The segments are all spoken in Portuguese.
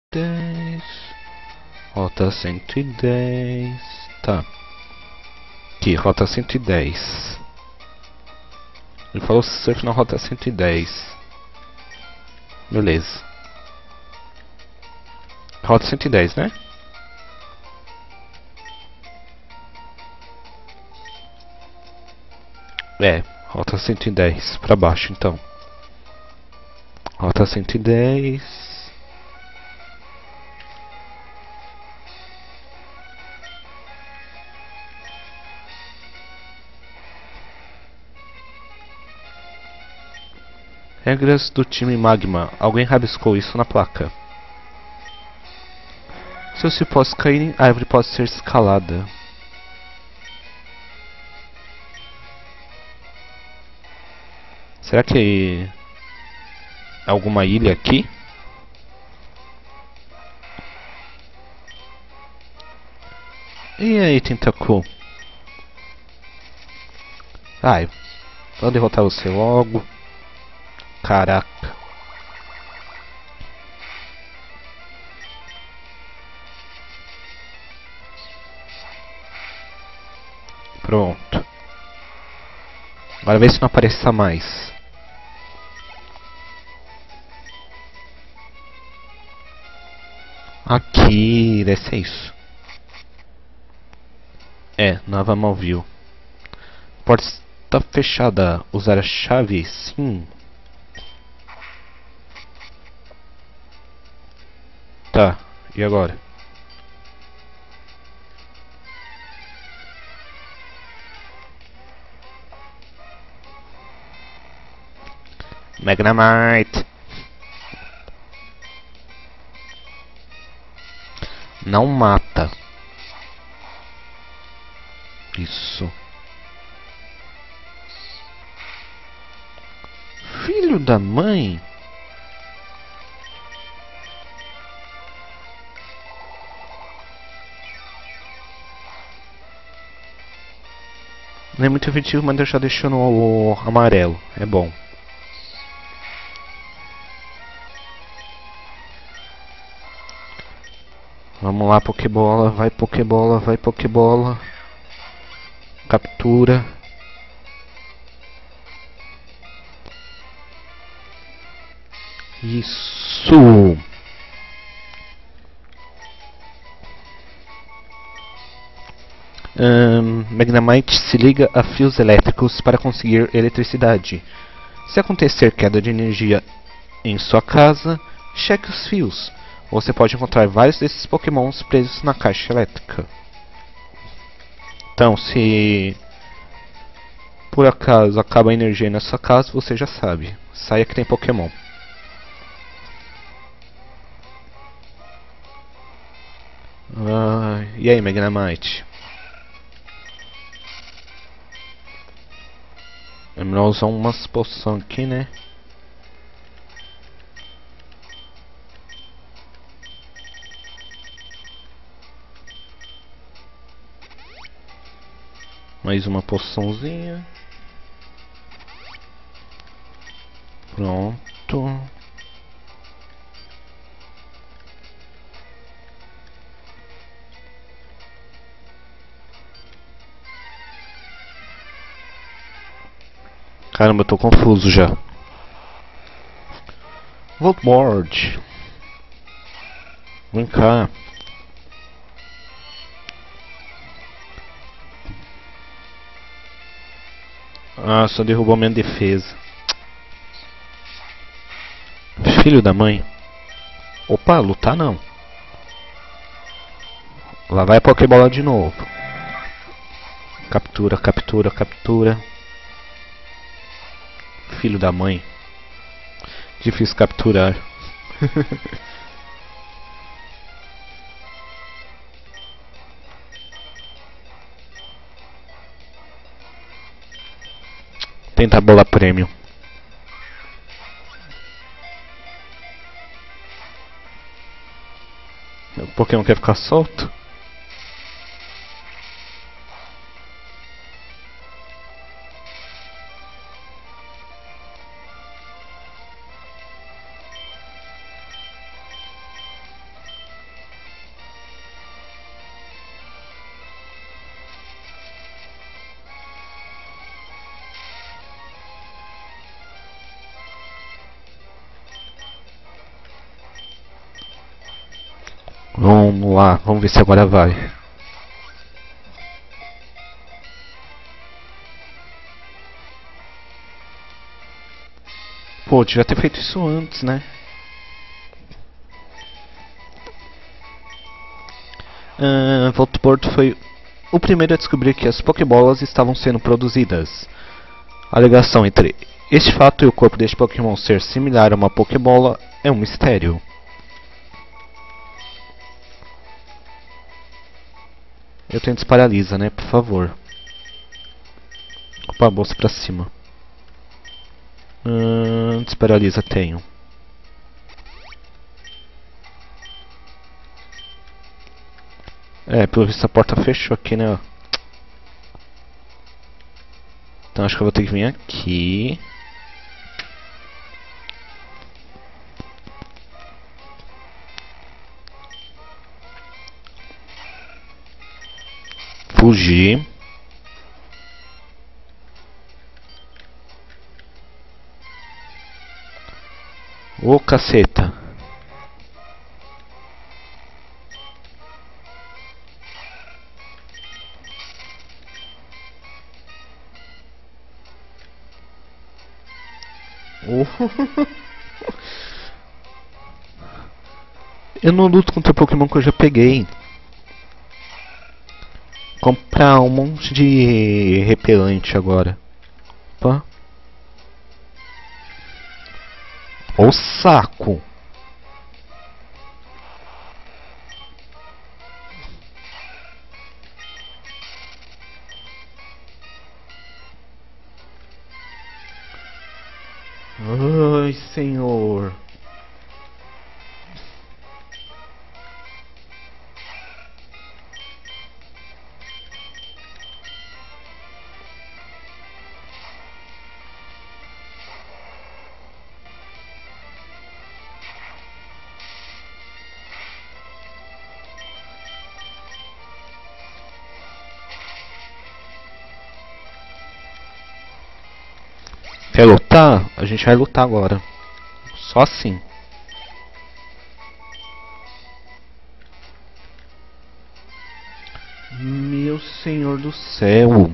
110. Rota 110. Tá. Aqui, rota 110. Ele falou surf na rota 110. Beleza. Rota 110, né? É, rota 110 pra baixo então. Rota 110. Regras do time Magma. Alguém rabiscou isso na placa. Seus cipós caírem, a árvore pode ser escalada. Será que é alguma ilha aqui? E aí, Tentacu? Ai, vou derrotar você logo. Caraca. Pronto. Agora vê se não apareça mais. Aqui, deve ser isso. É, Nova Malville. Porta está fechada. Usar a chave? Sim. Tá, e agora? Magnemite. Não mata. Isso. Filho da mãe. Não é muito efetivo, mas eu já deixando o amarelo. É bom. Vamos lá, Pokébola. Vai, Pokébola. Vai, Pokébola. Captura. Isso. Magnemite se liga a fios elétricos para conseguir eletricidade. Se acontecer queda de energia em sua casa, cheque os fios. Você pode encontrar vários desses pokémons presos na caixa elétrica. Então, se por acaso acaba a energia na sua casa, você já sabe. Saia que tem pokémon. E aí, Magnemite? É melhor usar umas poções aqui, né? Mais uma poçãozinha. Pronto. Caramba, eu tô confuso já. Voltmord. Vem cá. Ah, só derrubou minha defesa. Filho da mãe. Opa, lutar não. Lá vai a Pokébola de novo. Captura, captura, captura. Filho da mãe. Difícil capturar. Tenta bola prêmio. O Pokémon quer ficar solto? Vamos lá, vamos ver se agora vai. Pô, devia ter feito isso antes, né? Voldemort foi o primeiro a descobrir que as Pokébolas estavam sendo produzidas. A ligação entre este fato e o corpo deste Pokémon ser similar a uma Pokébola é um mistério. Eu tenho desparalisa, né? Por favor. Opa, bolsa pra cima. Desparalisa tenho. Pelo visto a porta fechou aqui, né? Então acho que eu vou ter que vir aqui. Fugir. Ô caceta. Eu não luto contra Pokémon que eu já peguei. Comprar um monte de repelente agora. Opa. O saco. Ai, senhor. Quer lutar? A gente vai lutar agora. Só assim. Meu senhor do céu.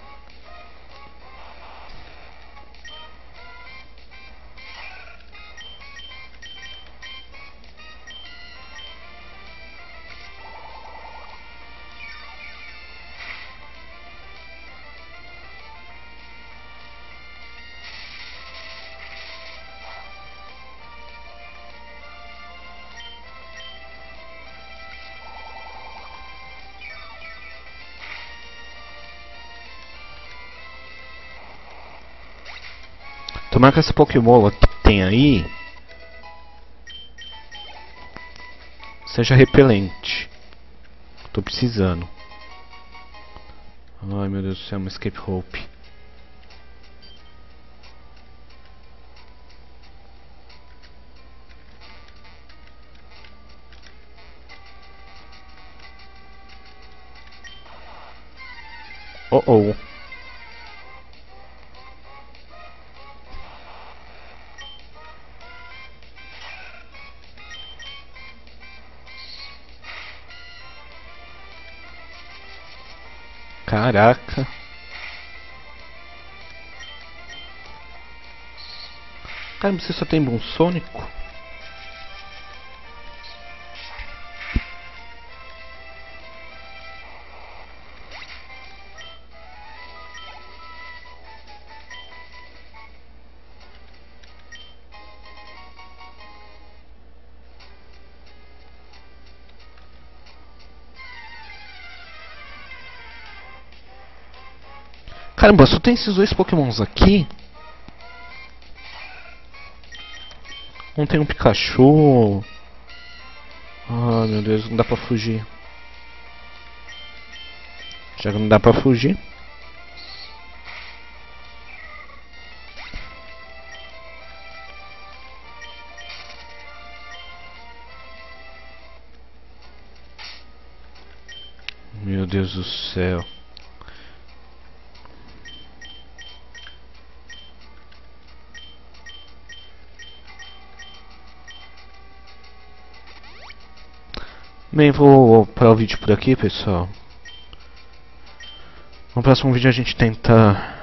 Tomara que essa Pokébola que tem aí seja repelente. Tô precisando. Ai meu Deus do céu, uma Escape Rope. Oh oh. Caraca. Caramba, você só tem Bonsônico? Caramba, só tem esses dois Pokémons aqui? Não tem um Pikachu. Ah, meu Deus, não dá pra fugir. Já que não dá pra fugir. Meu Deus do céu. Bem, vou parar o vídeo por aqui, pessoal. No próximo vídeo a gente tenta